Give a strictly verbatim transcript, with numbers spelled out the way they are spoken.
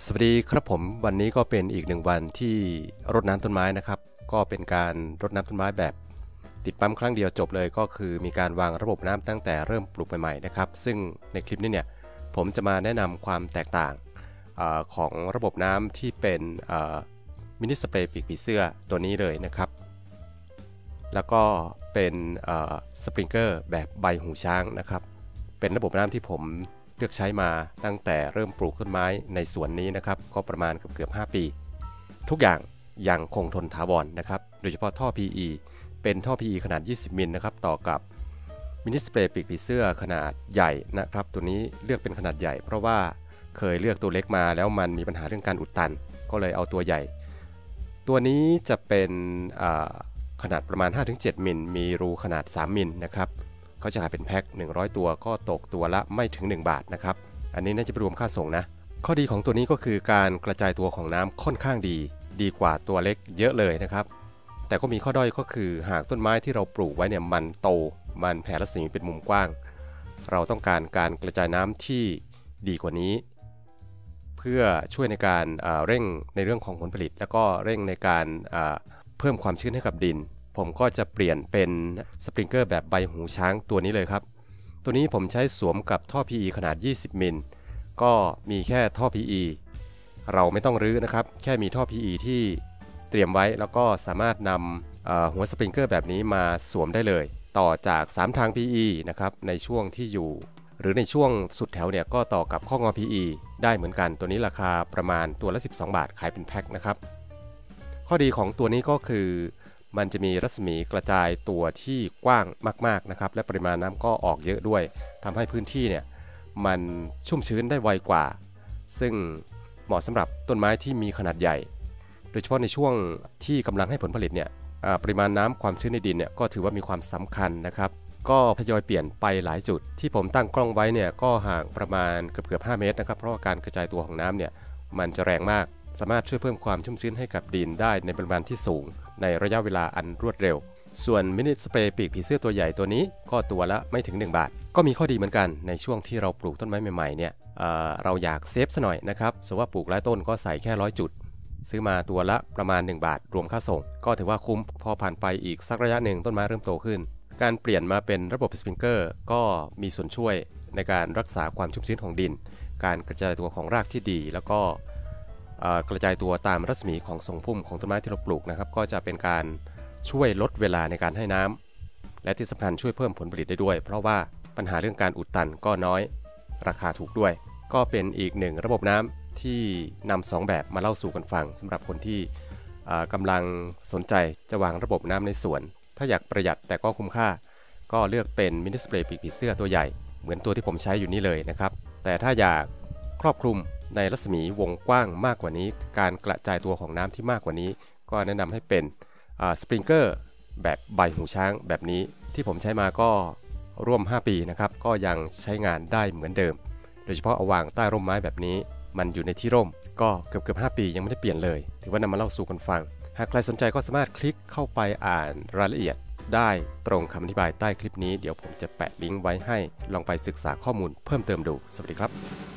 สวัสดีครับผมวันนี้ก็เป็นอีกหนึ่งวันที่รดน้ำต้นไม้นะครับก็เป็นการรดน้ำต้นไม้แบบติดปั๊มครั้งเดียวจบเลยก็คือมีการวางระบบน้ำตั้งแต่เริ่มปลูกใหม่ๆนะครับซึ่งในคลิปนี้เนี่ยผมจะมาแนะนำความแตกต่างอของระบบน้ำที่เป็นมินิสเปรย์ปีกผีเสื้อตัวนี้เลยนะครับแล้วก็เป็นสปริงเกอร์แบบใบหูช้างนะครับเป็นระบบน้ำที่ผมเลือกใช้มาตั้งแต่เริ่มปลูกต้นไม้ในสวนนี้นะครับก็ประมาณเกือบเกือบห้าปีทุกอย่างยังคงทนถาวร นะครับโดยเฉพาะท่อ พี อี เป็นท่อ พี อี ขนาดยี่สิบมิลนะครับต่อกับมินิสเปรย์ปีกผีเสื้อขนาดใหญ่นะครับตัวนี้เลือกเป็นขนาดใหญ่เพราะว่าเคยเลือกตัวเล็กมาแล้วมันมีปัญหาเรื่องการอุดตันก็เลยเอาตัวใหญ่ตัวนี้จะเป็นขนาดประมาณ ห้าถึงเจ็ด มิลมีรูขนาดสามมิลนะครับเขาจะขายเป็นแพ็คหนึ่งร้อยตัวก็ตกตัวละไม่ถึงหนึ่งบาทนะครับอันนี้น่าจะรวมค่าส่งนะข้อดีของตัวนี้ก็คือการกระจายตัวของน้ำค่อนข้างดีดีกว่าตัวเล็กเยอะเลยนะครับแต่ก็มีข้อด้อยก็คือหากต้นไม้ที่เราปลูกไว้เนี่ยมันโตมันแผ่รัศมีเป็นมุมกว้างเราต้องการการกระจายน้ำที่ดีกว่านี้เพื่อช่วยในการเร่งในเรื่องของผลผลิตแล้วก็เร่งในการเพิ่มความชื้นให้กับดินผมก็จะเปลี่ยนเป็นสปริงเกอร์แบบใบหูช้างตัวนี้เลยครับตัวนี้ผมใช้สวมกับท่อ พี อี ขนาดยี่สิบมิลก็มีแค่ท่อ พี อี เราไม่ต้องรื้อนะครับแค่มีท่อ พี อี ที่เตรียมไว้แล้วก็สามารถนำหัวสปริงเกอร์แบบนี้มาสวมได้เลยต่อจากสามทาง พี อี นะครับในช่วงที่อยู่หรือในช่วงสุดแถวเนี่ยก็ต่อกับข้องอ พี อี ได้เหมือนกันตัวนี้ราคาประมาณตัวละสิบสองบาทขายเป็นแพ็คนะครับข้อดีของตัวนี้ก็คือมันจะมีรัศมีกระจายตัวที่กว้างมากๆนะครับและปริมาณน้ำก็ออกเยอะด้วยทำให้พื้นที่เนี่ยมันชุ่มชื้นได้ไวกว่าซึ่งเหมาะสำหรับต้นไม้ที่มีขนาดใหญ่โดยเฉพาะในช่วงที่กำลังให้ผลผลิตเนี่ยปริมาณน้ำความชื้นในดินเนี่ยก็ถือว่ามีความสำคัญนะครับก็ทยอยเปลี่ยนไปหลายจุดที่ผมตั้งกล้องไว้เนี่ยก็ห่างประมาณเกือบเกือบห้าเมตรนะครับเพราะว่าการกระจายตัวของน้ำเนี่ยมันจะแรงมากสามารถช่วยเพิ่มความชุ่มชื้นให้กับดินได้ในปริมาณที่สูงในระยะเวลาอันรวดเร็วส่วนมินิสเปรย์ปีกผีเสื้อตัวใหญ่ตัวนี้ก็ตัวละไม่ถึงหนึ่งบาทก็มีข้อดีเหมือนกันในช่วงที่เราปลูกต้นไม้ใหม่ๆเนี่ย เอ่อ เราอยากเซฟซะหน่อยนะครับสมมติว่าปลูกหลายต้นก็ใส่แค่ร้อยจุดซื้อมาตัวละประมาณหนึ่งบาทรวมค่าส่งก็ถือว่าคุ้มพอผ่านไปอีกสักระยะหนึ่งต้นไม้เริ่มโตขึ้นการเปลี่ยนมาเป็นระบบสปริงเกอร์ก็มีส่วนช่วยในการรักษาความชุ่มชื้นของดินการกระจายตัวของรากที่ดีแล้วก็กระจายตัวตามรัศมีของทรงพุ่มของต้นไม้ที่เราปลูกนะครับก็จะเป็นการช่วยลดเวลาในการให้น้ำและที่สำคัญช่วยเพิ่มผลผลิตได้ด้วยเพราะว่าปัญหาเรื่องการอุดตันก็น้อยราคาถูกด้วยก็เป็นอีกหนึ่งระบบน้ำที่นำสองแบบมาเล่าสู่กันฟังสำหรับคนที่กำลังสนใจจะวางระบบน้ำในสวนถ้าอยากประหยัดแต่ก็คุ้มค่าก็เลือกเป็นมินิสเปรย์ปีกผีเสื้อตัวใหญ่เหมือนตัวที่ผมใช้อยู่นี่เลยนะครับแต่ถ้าอยากครอบคลุมในรัศมีวงกว้างมากกว่านี้การกระจายตัวของน้ำที่มากกว่านี้ก็แนะนำให้เป็นสปริงเกอร์แบบใบหูช้างแบบนี้ที่ผมใช้มาก็ร่วมห้าปีนะครับก็ยังใช้งานได้เหมือนเดิมโดยเฉพาะเอาวางใต้ร่มไม้แบบนี้มันอยู่ในที่ร่มก็เกือบเกือบห้าปียังไม่ได้เปลี่ยนเลยถือว่านำมาเล่าสู่กันฟังหากใครสนใจก็สามารถคลิกเข้าไปอ่านรายละเอียดได้ตรงคำอธิบายใต้คลิปนี้เดี๋ยวผมจะแปะลิงก์ไว้ให้ลองไปศึกษาข้อมูลเพิ่มเติมดูสวัสดีครับ